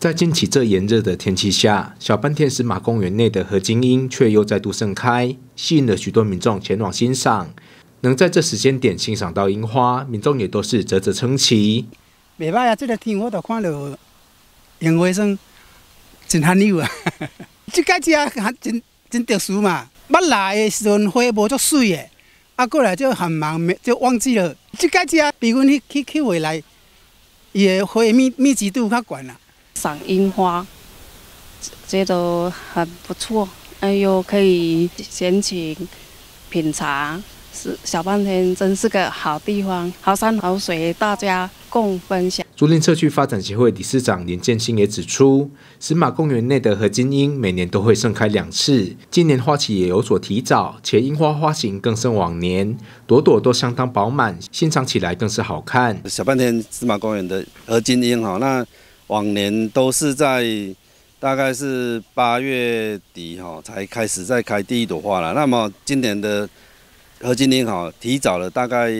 在近期这炎热的天气下，小半天石马公园内的河津樱却又再度盛开，吸引了许多民众前往欣赏。能在这时间点欣赏到樱花，民众也都是啧啧称奇。 袂歹啊！这个天我都看到樱花算真罕有啊！这届真特殊嘛。捌来的时阵花无足水的，啊过来就很忙，就忘记了。这届比阮去回来，伊的花密集度较悬啦。 赏樱花，觉得很不错，又可以闲情品茶。小半天真是个好地方，好山好水，大家共分享。 竹林社区发展协会理事长林建兴也指出，石马公园内的河津樱每年都会盛开2次，今年花期也有所提早，且樱花花型更胜往年，朵朵都相当饱满，欣赏起来更是好看。 小半天石马公园的河津樱那往年都是在大概是8月底才开始再开第一朵花了，那么今年的河津樱提早了大概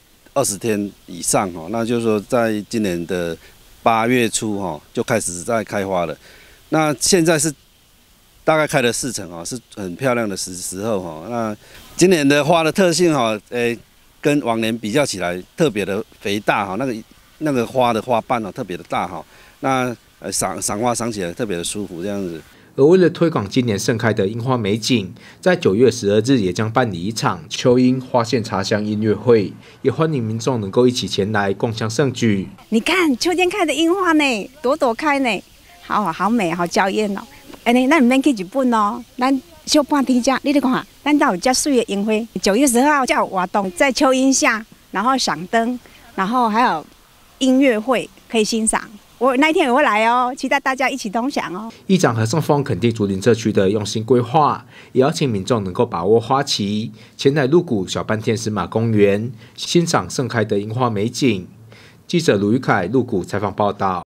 20天以上那就是说在今年的8月初就开始在开花了。那现在是大概开了4成是很漂亮的时候那今年的花的特性跟往年比较起来特别的肥大那个花的花瓣特别的大那赏花赏起来特别的舒服这样子。 而为了推广今年盛开的樱花美景，在9月12日也将办理一场秋樱花县茶香音乐会，也欢迎民众能够一起前来共襄盛举。 你看秋天开的樱花呢，朵朵开呢，好美，好娇艳哦。咱唔免去日本哦，咱小半天遮，你看，咱都有遮水的樱花。9月12号才有活动，在秋樱下，然后赏灯，然后还有音乐会可以欣赏。我那一天也会来哦，期待大家一起同享哦。 议长何胜峰肯定竹林社区的用心规划，也邀请民众能够把握花期，前来鹿谷小半天石马公园欣赏盛开的樱花美景。记者卢玉凯鹿谷采访报道。